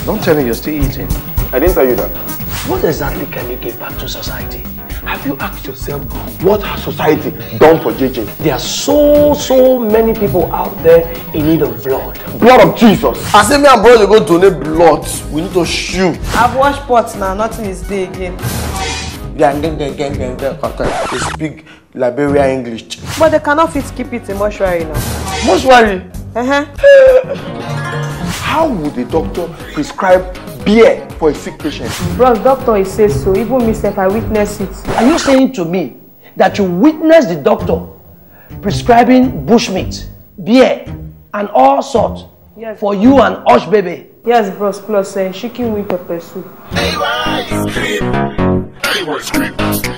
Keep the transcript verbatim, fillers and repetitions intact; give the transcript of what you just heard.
Don't tell me you're still eating. I didn't tell you that. What exactly can you give back to society? Have you asked yourself what has society done for J J? There are so, so many people out there in need of blood. Blood of Jesus. I say me and bro you go donate blood. We need to shoot. I've washed pots now, nothing is there again. Gang, gang, gang, gang, gang, gang, gang. They speak Liberia English. But they cannot fit keep it in mortuary now. Mortuary? Uh-huh. How would the doctor prescribe beer for a sick patient? Bros, doctor, he says so. Even myself, I witness it. Are you saying to me that you witnessed the doctor prescribing bushmeat, beer, and all sorts yes. for you and Osh baby? Yes, bros, plus uh, chicken with pepper soup. Hey, why you scream? Hey, why you scream?